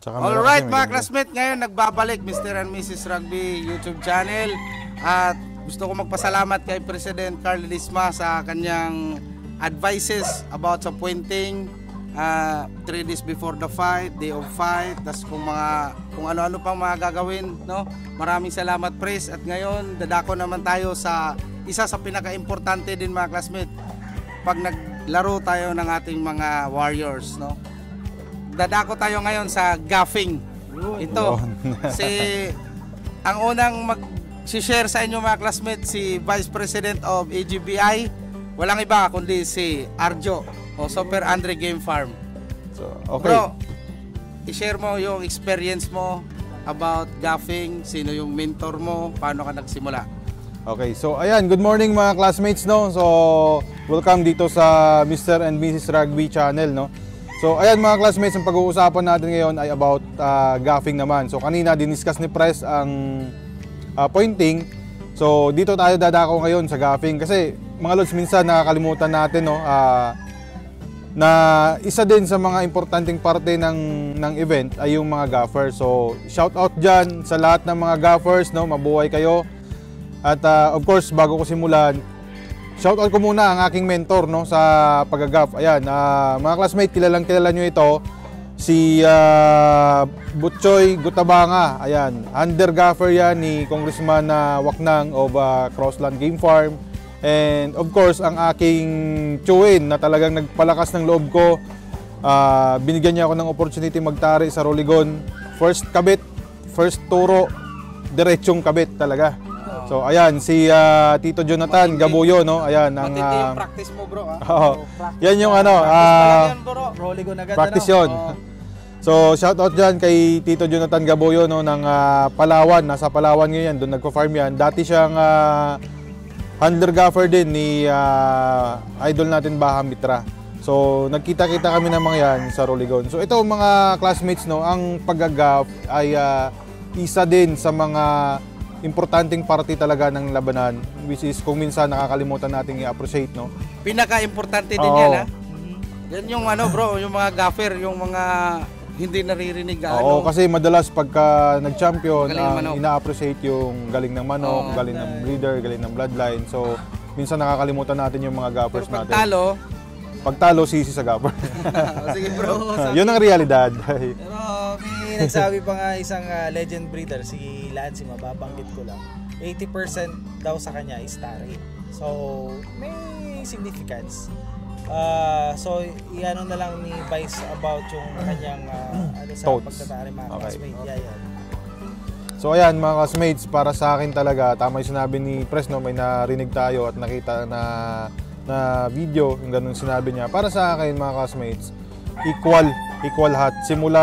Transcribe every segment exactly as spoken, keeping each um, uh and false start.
Alright mga classmate, ngayon nagbabalik Mister and Missus Rugby YouTube channel. At gusto ko magpasalamat kay President Carl Lisma sa kanyang advices about sa pointing uh, three days before the fight, day of fight, tas kung mga kung ano-ano pang mga gagawin, no? Maraming salamat, Pres. At ngayon dadako naman tayo sa isa sa pinaka-importante din mga classmate pag naglaro tayo ng ating mga warriors, no? Dadako tayo ngayon sa gaffing. Ito si ang unang mag-share sa inyo mga classmates, si Vice President of A G B I, walang iba kundi si Arjo o Super Andre Game Farm. So, okay. Bro, i-share mo yung experience mo about gaffing, sino yung mentor mo, paano ka nagsimula. Okay, so ayan, good morning mga classmates, no. So welcome dito sa Mister and Missus Rugby channel, no. So ayan mga classmates, ang pag-uusapan natin ngayon ay about uh, gaffing naman. So kanina diniscuss ni Pres ang uh, pointing. So dito tayo dadako ngayon sa gaffing kasi mga lods, minsan nakakalimutan natin, no, uh, na isa din sa mga importanteng parte ng ng event ay yung mga gaffers. So shout out diyan sa lahat ng mga gaffers, no, mabuhay kayo. At uh, of course, bago ko simulan, shout out ko muna ang aking mentor, no, sa pag-gaff. Ayan, uh, mga classmate, kilalang kilala nyo ito, si uh, Butchoy Gutabanga. Ayan, under gaffer yan ni Congressman uh, Waknang of uh, Crossland Game Farm. And of course, ang aking tiyuhin na talagang nagpalakas ng loob ko, uh, binigyan niya ako ng opportunity magtari sa Roligon. First kabit, first turo, diretsong kabit talaga. So ayan, si uh, Tito Jonathan matindi, Gabuyo, no? Ayan ang matindi yung practice mo, bro, ha? Oh, so, yan yung ano, uh, yan, practice yun. Oh. So shout out diyan kay Tito Jonathan Gabuyo, no, ng uh, Palawan, nasa Palawan ngayon, doon nagko-farm yan. Dati siyang uh, handler gaffer din ni uh, idol natin Baha Mitra. So nagkita-kita kami ng mga yan sa Roligon. So ito mga classmates, no, ang pag-gaff ay uh, isa din sa mga importanteng parte talaga ng labanan, which is kung minsan nakakalimutan nating i-appreciate, no? Pinaka-importante din oh. yan, ha? Yan yung ano, bro, yung mga gaffer, yung mga hindi naririnig ka, Oo, ano? kasi madalas pagka nag-champion, um, ina-appreciate yung galing ng manok, oh, galing ng breeder, galing ng bloodline. So, minsan nakakalimutan natin yung mga gaffers natin. Pero pagtalo, pagtalo, sisi sa gaffer. Sige, bro. Yun ang realidad. Pero may nagsabi pa nga isang uh, legend breeder, si Lance, mababanggit ko lang, eighty percent daw sa kanya is tari. So, may significance. Uh, so, iano na lang ni Vice about yung kanyang uh, ano sa pagtatari mga okay. classmates. Yeah, yeah. So, ayan mga classmates, para sa akin talaga, tama yung sinabi ni Pres, no, may narinig tayo at nakita na na video, yung ganun sinabi niya. Para sa akin mga classmates, equal, equal hat. Simula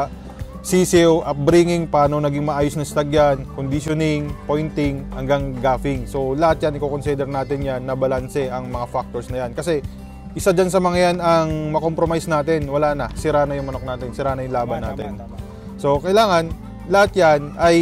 sisiw, upbringing, paano naging maayos na stagyan, conditioning, pointing, hanggang gaffing. So lahat yan, i-consider natin yan na balanse ang mga factors na yan. Kasi isa dyan sa mga yan ang makompromise natin, wala na, sira na yung manok natin, sira na yung laban natin. So kailangan, lahat yan ay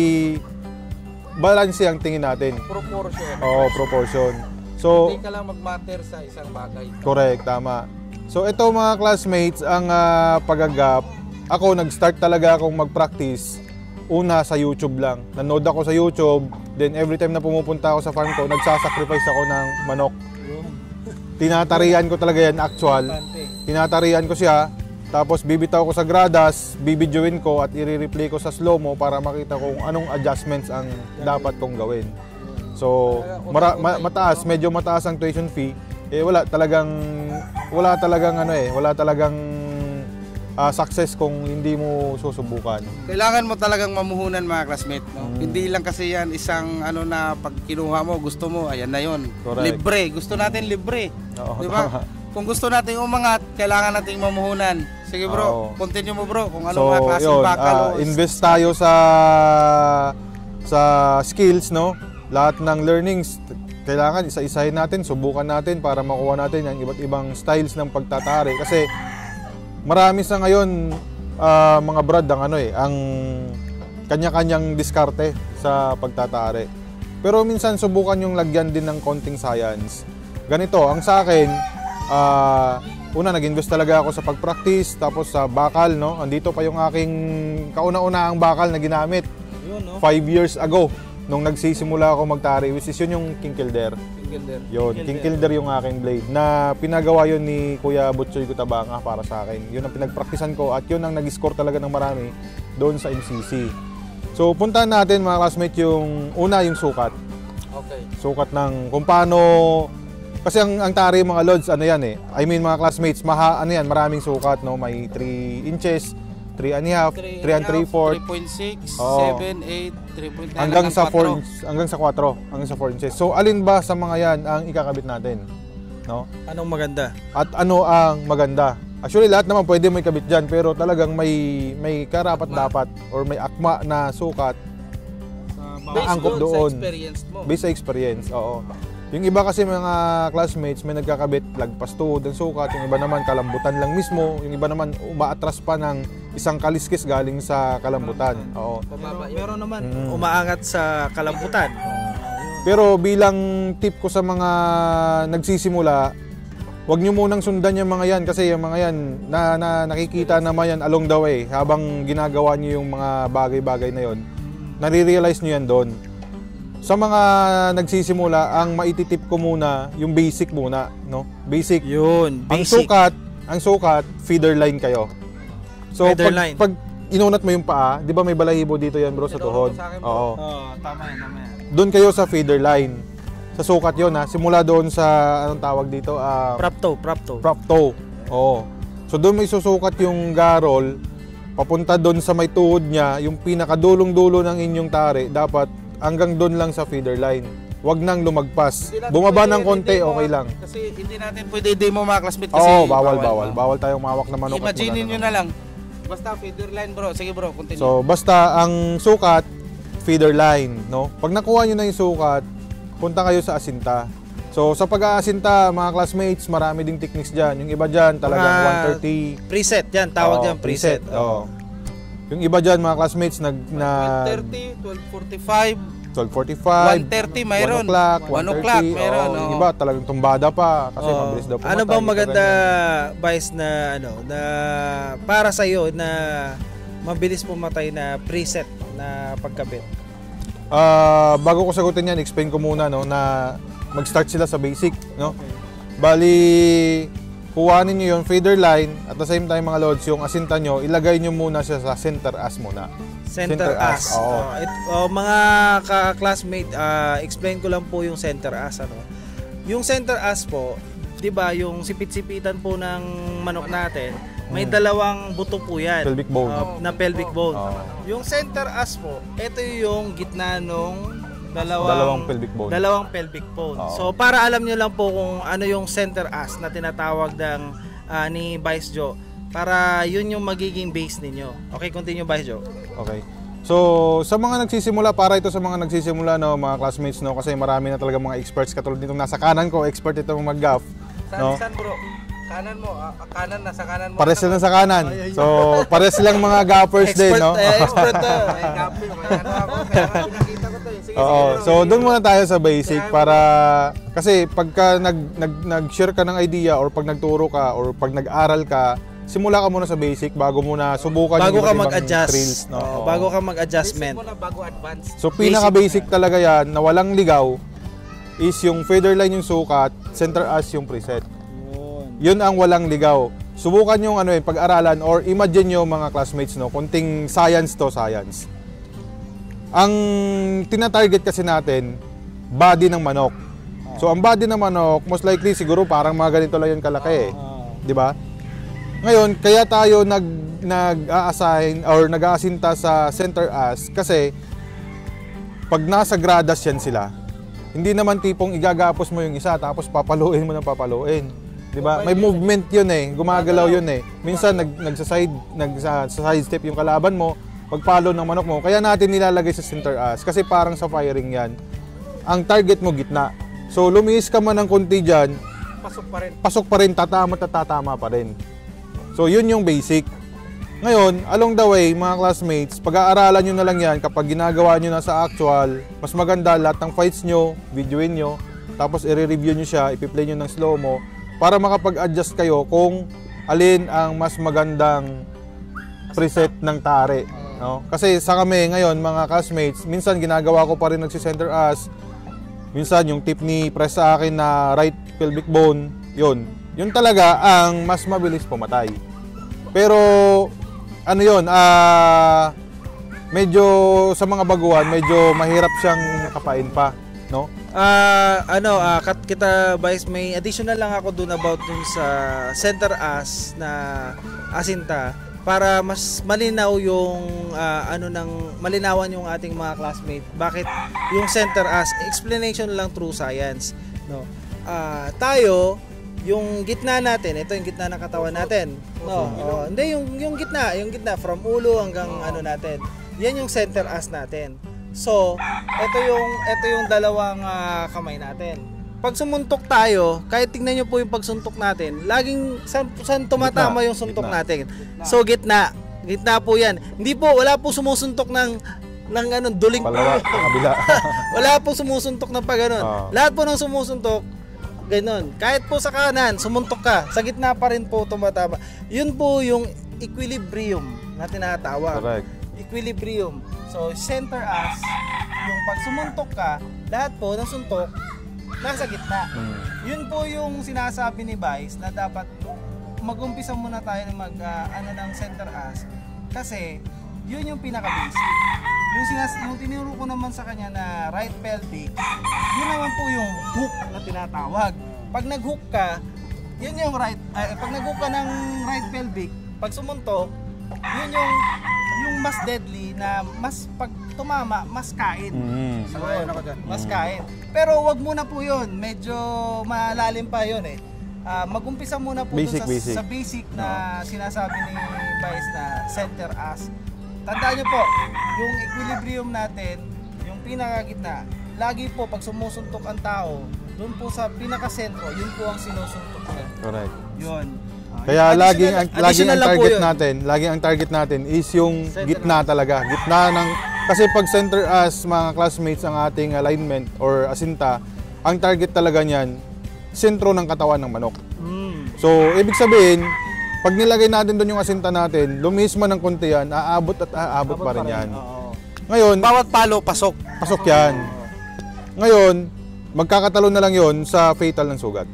balanse ang tingin natin. Proportion. Oo, proportion. So, hindi ka lang mag-matter sa isang bagay. Correct, tama. So ito mga classmates, ang uh, pag-gaff, ako nag-start talaga akong mag-practice una sa YouTube lang. Nanood ako sa YouTube, then every time na pumupunta ako sa farm ko, nagsasacrifice ako ng manok. Tinatarian ko talaga yan, actual. Tinatarian ko siya, tapos bibitaw ko sa gradas, bibidyoin ko at i-replay ko sa slow-mo para makita kung anong adjustments ang dapat kong gawin. So, mara, ma, mataas, medyo mataas ang tuition fee. Eh wala talagang wala talagang ano eh, wala talagang uh, success kung hindi mo susubukan. Kailangan mo talagang mamuhunan mga classmate, no? Mm. Hindi lang kasi yan isang ano na pag kinuha mo, gusto mo, ayan na yon. Libre, gusto natin libre. Oo, di ba? Kung gusto natin umangat, kailangan nating mamuhunan. Sige bro, Oo. continue mo bro kung ano so, mga klaseng bakal. Uh, invest tayo sa sa skills, no? Lahat ng learnings, kailangan isa-isahin natin, subukan natin para makuha natin yung iba't ibang styles ng pagtatari. Kasi marami sa ngayon, uh, mga brad, ang, ano eh, ang kanya-kanyang diskarte sa pagtatari. Pero minsan subukan yung lagyan din ng konting science. Ganito, ang sa akin, Ah, una, nag-invest talaga ako sa pag-practice, tapos sa bakal, no? Andito pa yung aking kauna-unahang bakal na ginamit. Yun, no? Five years ago, nung nagsisimula ako magtari, which is yun yung King Kilder. King Kilder. Yun, King Kilder yung aking blade. Na pinagawa yun ni Kuya Butchoy Gutabanga para sa akin. Yun ang pinagpraktisan ko at yun ang nag-score talaga ng marami doon sa M C C. So, puntahan natin mga classmates yung una, yung sukat. Okay. Sukat ng kung paano. Kasi ang, ang tari mga lods, ano yan eh. I mean mga classmates, maha, ano yan, maraming sukat, no? May three inches, three and a half, three and three fourths, three point six, Oo. seven, eight, three point nine, hanggang sa four, hanggang sa four, hanggang sa four inches. So alin ba sa mga yan ang ikakabit natin? No? Anong maganda? At ano ang maganda? Actually lahat naman pwede may kabit diyan, pero talagang may may karapat dapat or may akma na sukat Based angkop doon sa doon. experience mo. Based sa experience, oo. Yung iba kasi mga classmates may nagkakabit lagpas tuhod ng sukat, yung iba naman kalambutan lang mismo, yung iba naman umaatras pa ng isang kaliskis galing sa kalambutan. Oo. Pababa yun. Meron naman Mm. umaangat sa kalambutan. Pero bilang tip ko sa mga nagsisimula, huwag nyo munang sundan yung mga yan kasi yung mga yan na, na nakikita naman yan along the way habang ginagawa nyo yung mga bagay-bagay na yon. Nare-realize nyo yan doon. Sa mga nagsisimula, ang maititip ko muna yung basic muna, no? Basic. Yun, Ang basic. sukat, ang sukat, feeder line kayo. So Feeder pag, line. pag inunat mo yung paa, 'di ba may balahibo dito yan, bro, sa tuhod? Sa akin, bro. Oo. Oo, tama yan, tama yan. Doon kayo sa feeder line. Sa sukat 'yon, ha. Simula doon sa anong tawag dito? Ah, Prop toe, prop toe. prop toe. Oo. So doon may susukat yung garol papunta doon sa may tuhod niya, yung pinakadulong-dulo ng inyong tari, dapat hanggang doon lang sa feeder line. Huwag nang lumagpas. Hindi natin Bumaba pwede ng konti, i-demo, okay lang. Kasi hindi natin pwede i-demo mga classmates kasi Oo, bawal, bawal. Bawal tayong mawak na manok. at Imagine wala nyo na- na lang. Basta feeder line bro. Sige bro, continue. So, basta ang sukat, feeder line, no? Pag nakuha nyo na yung sukat, punta kayo sa asinta. So, sa pag-aasinta, mga classmates, marami ding techniques dyan. Yung iba dyan, talagang Mga one thirty. Preset yan, tawag Oo, yan preset. Oo. Yung iba dyan, mga classmates, nag, na twelve thirty, twelve forty-five, twelve forty-five, one thirty mayroon. one o'clock, one one o'clock thirty. meron. Oo, oo. yung iba talagang tumbada pa kasi Oo. mabilis daw pumatay. Ano bang ganito, maganda, ganyan. Vice, na ano, na para sa iyo na mabilis pumatay na preset na pagkabit? Ah, bago ko sagutin yan, explain ko muna no na mag-start sila sa basic, no? Bali, kuhanin niyo yung feeder line at the same time mga lods, yung asinta nyo, ilagay nyo muna siya sa center as muna. Center, Center as. as, oo. Oh, it, oh, mga ka-classmate, ah, explain ko lang po yung center as. Ano? Yung center as po, di ba, yung sipit-sipitan po ng manok natin, may dalawang buto po yan. Hmm. Pelvic bone. ah, na pelvic bone. Oo. Yung center as po, ito yung gitna nung dalawang, Dalawang pelvic bone. dalawang pelvic bone. Oo. So, para alam nyo lang po kung ano yung center as na tinatawag ng ah, ni Vice Joe, para yun yung magiging base ninyo. Okay, continue Vice Joe. Okay. So, sa mga nagsisimula, para ito sa mga nagsisimula, no, mga classmates, no, kasi marami na talaga mga experts katulad nitong nasa kanan ko, expert itong mag-gaff. Saan, No? saan bro? Kanan mo, ah, ah, kanan nasa kanan mo. Pares sila sa kanan. So, pares silang mga gaffers din, Expert, no? eh, expert to. May gapi, may ano ako, kaya nga pinakita ko to. eh. Sige, Oo. sige, bro. So, doon muna tayo sa basic para kasi pagka nag nag nag-share ka ng idea or pag nagturo ka or pag nag-aral ka, simula ka muna sa basic bago muna subukan Bago yung ka iba't ibang mag-adjust. drills, no? Oo, Oo. bago ka Basic mag-adjustment. mo na bago advance. So, pinaka-basic talaga yan na walang ligaw is yung feeder line yung sukat, center as yung preset. Yun ang walang ligaw. Subukan yung ano yun, pag-aralan or imagine nyo mga classmates, no, kunting science to, science. Ang tina-target kasi natin, body ng manok. So ang body ng manok, most likely siguro parang mga ganito lang yun kalaki eh. Di ba? Ngayon, kaya tayo nag nag-a-assign or nag-aasinta sa center as kasi pag nasa gradas yan sila, hindi naman tipong igagapos mo yung isa tapos papaluin mo ng papaluin. 'Di ba? May movement 'yun eh, gumagalaw 'yun eh. Minsan nag nagsa-side nagsa side step yung kalaban mo, pagpalo ng manok mo. Kaya natin nilalagay sa center as kasi parang sa firing 'yan. Ang target mo gitna. So lumiis ka man ng konti diyan, Pasok pa rin. pasok pa rin, tatama at tatama pa rin. So yun yung basic. Ngayon, along the way, mga classmates, pag-aaralan nyo na lang yan kapag ginagawa nyo na sa actual, mas maganda lahat ng fights nyo, videoin nyo, tapos i-review nyo siya, ipi-play nyo ng slow-mo, para makapag-adjust kayo kung alin ang mas magandang preset ng tare. No? Kasi sa kami ngayon, mga classmates, minsan ginagawa ko pa rin nagsi-center as, minsan yung tip ni press sa akin na right pelvic bone, yun. Yun talaga ang mas mabilis pumatay. Pero, ano yun, ah, medyo sa mga baguhan, medyo mahirap siyang kapain pa, no? Ah, ano, ah, kat kita Vice, may additional lang ako dun about dun sa center as na asinta para mas malinaw yung ah, ano ng malinawan yung ating mga classmate. Bakit yung center as explanation lang through science, no? Ah, tayo yung gitna natin, ito yung gitna ng katawan natin. No, oh, hindi yung yung gitna, yung gitna from ulo hanggang ano natin. Yan yung center as natin. So, ito yung ito yung dalawang uh, kamay natin. Pag sumuntok tayo, kahit tingnan niyo po yung pagsuntok natin, laging saan, saan tumatama yung suntok gitna. natin. So, gitna. Gitna po 'yan. Hindi po wala po sumusuntok ng ng ano, duling Palawa, kabila. wala po sumusuntok ng pag ganun. Oh. Lahat po ng sumusuntok ganun. Kahit po sa kanan, sumuntok ka, sa gitna pa rin po tumatama. Yun po yung equilibrium na tinatawag. Correct. Equilibrium. So, center as, yung pag sumuntok ka, lahat po ng suntok, nasa gitna. Mm. Yun po yung sinasabi ni Vice na dapat mag-umpisa muna tayo mag, uh, ano ng center as kasi yun yung pinaka-basic. Yung, sinas yung tinuro ko naman sa kanya na right pelvic, yun naman po yung hook na tinatawag. Pag nag-hook ka, yun yung right, uh, pag nag-hook ka ng right pelvic, pag sumuntok, yun yung yung mas deadly na mas pag tumama, mas kain. Mm. So, mas kain. Pero wag muna po yun, medyo malalim pa yun eh. Uh, mag-umpisa muna po Basic, dun sa basic. sa basic na sinasabi ni Vice na center as. Tandaan nyo po, yung equilibrium natin, yung pinakagitna, lagi po pag sumusuntok ang tao, doon po sa pinaka-sentro, yun po ang sinusuntok niya. Correct. Yun. Uh, Kaya yung laging ang, additional- laging ang additional lang po target yun. natin, laging ang target natin is yung Center gitna talaga. Gitna ng kasi pag center as mga classmates ang ating alignment or asinta, ang target talaga niyan sentro ng katawan ng manok. Mm. So, ibig sabihin, pag nilagay natin doon yung asinta natin, lumis man ng konti yan, aabot at aabot pa rin yan. Oo. Ngayon, Bawat palo, pasok. pasok yan. Ngayon, magkakatalo na lang yon sa fatal ng sugat.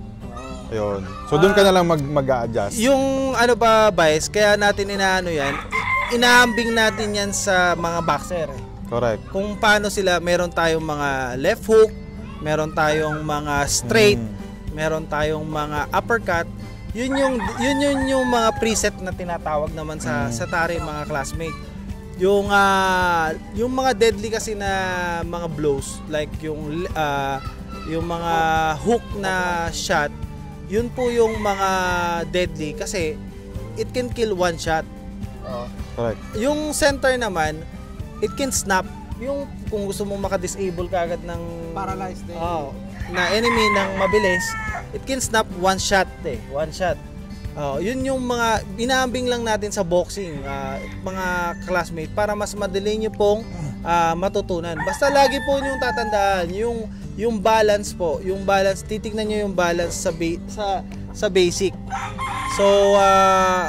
Ayun. So, doon ka na lang mag, mag-a-adjust. Yung ano ba, Vice, kaya natin inaano yan, inaambing natin yan sa mga boxer. eh. Correct. Kung paano sila, meron tayong mga left hook, meron tayong mga straight, Mm. meron tayong mga uppercut. Yun yung yun yun yung mga preset na tinatawag naman sa Mm. sa tari mga classmate. Yung ah, yung mga deadly kasi na mga blows like yung ah, yung mga hook na shot, yun po yung mga deadly kasi it can kill one shot. Oh. Correct. Yung center naman, it can snap. Yung kung gusto mong maka-disable ka agad ng Paralyzed din. oh, na enemy ng mabilis, it can snap one shot eh, one shot. Oh, yun yung mga inaambing lang natin sa boxing, ah, mga classmate para mas madali niyo pong ah, matutunan. Basta lagi po niyo tatandaan yung yung balance po, yung balance, titingnan niyo yung balance sa ba- sa sa basic. So, ah,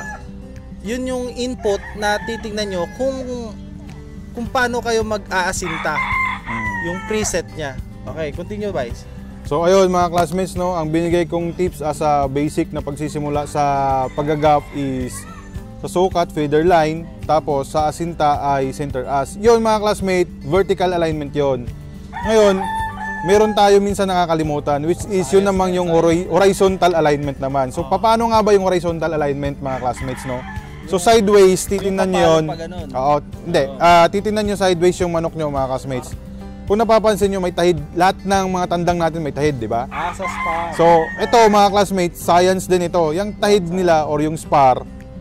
yun yung input na titingnan nyo kung kung paano kayo mag-aasinta yung preset niya. Okay, continue, Vice. So ayun mga classmates, no, ang binigay kong tips as a basic na pagsisimula sa pag-gap is sa sukat, feeder line, tapos sa asinta ay center as. Yun mga classmate, vertical alignment yon. Ngayon, meron tayo minsan nakakalimutan which is yun namang yung hori- horizontal alignment naman. So paano nga ba yung horizontal alignment mga classmates, no? So sideways, titingnan nyo yun. pa ganun. Oo, hindi. Ah, titingnan nyo sideways yung manok nyo mga classmates. Kung napapansin nyo, may tahid. Lahat ng mga tandang natin may tahid, di ba? Ah, sa spa. So, ito mga classmates, science din ito. Yung tahid nila or yung spar,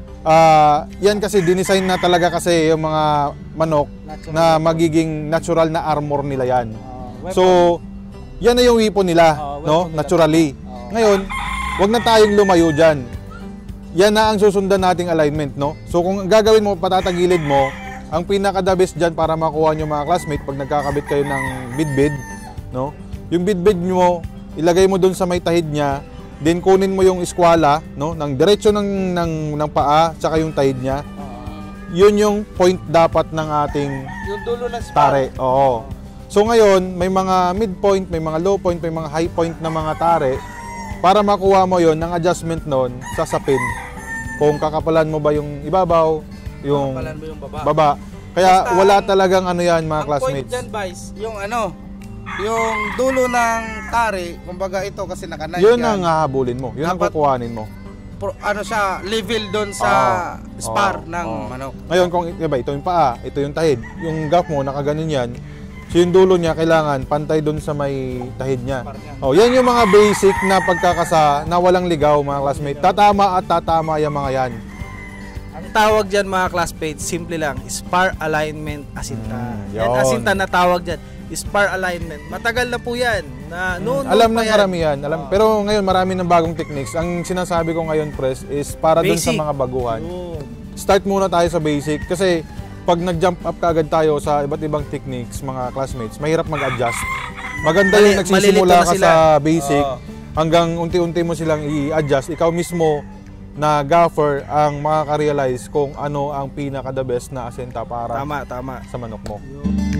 ah, yan kasi dinesign na talaga kasi yung mga manok Natural na magiging natural na armor nila yan. Ah, weapon. So, yan na yung weapon nila, Ah, weapon no? nila. Naturally. Ah. Ngayon, wag na tayong lumayo dyan. Yan na ang susundan nating alignment, no? So, kung gagawin mo, patatagilid mo, ang pinaka-the best dyan para makuha nyo mga classmate pag nagkakabit kayo ng bidbid, no? Yung bidbid mo, ilagay mo dun sa may tahid niya, Then kunin mo yung eskwala, no, ng diretso ng ng ng paa tsaka yung tide niya. Yun yung point dapat ng ating Yung dulo ng spar. tare. Oo. So ngayon, may mga midpoint, may mga low point, may mga high point na mga tare. Para makuha mo yon ng adjustment nun sa sapin. Kung kakapalan mo ba yung ibabaw, yung Kakapalan mo yung baba. baba. Kaya Basta wala ang- talagang ano yan mga Ang classmates. point dyan, Vice, yung ano, yung dulo ng tare, kumbaga ito kasi naka-knife Yun yan. ang hahabulin mo. Yun ang Dapat- kukuhanin mo. Pro- ano siya, level doon sa Oo. spar Oo. ng Oo. manok. Ngayon, kung iba, ito yung paa, ito yung tahid. Yung gaff mo, nakaganon yan. So yung dulo niya, kailangan pantay doon sa may tahid niya. Spar niya. Oh, yan yung mga basic na pagkakasa na walang ligaw, mga classmates. Tatama at tatama yung mga yan. Ang tawag dyan mga classmates, simple lang, spar alignment asinta. Mm, yan yun. asinta na tawag dyan, spar alignment. Matagal na po yan. Na, noon, Alam noon pa ng yan. karamihan. Alam, Oo. pero ngayon, marami ng bagong techniques. Ang sinasabi ko ngayon, Pres, is para doon sa Basic. mga baguhan. Yun. Start muna tayo sa basic kasi pag nag-jump up kaagad tayo sa iba't ibang techniques, mga classmates, mahirap mag-adjust. Maganda Mali- yung nagsisimula malilito na ka sila. sa basic Oo. hanggang unti-unti mo silang i-adjust. Ikaw mismo na gaffer ang makaka-realize kung ano ang pinaka-the best na asenta para Tama, tama. sa manok mo.